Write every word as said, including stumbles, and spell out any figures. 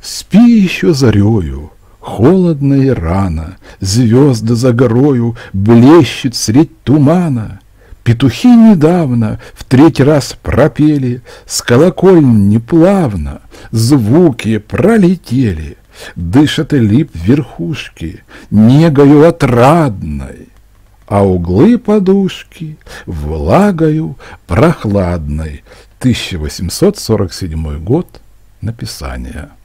Спи еще зарею, холодно и рано, звезды за горою блещут средь тумана. Петухи недавно в третий раз пропели, с колокольни плавно звуки пролетели. Дышат и лип верхушки негою отрадной, а углы подушки влагою прохладной. тысяча восемьсот сорок седьмой год написания.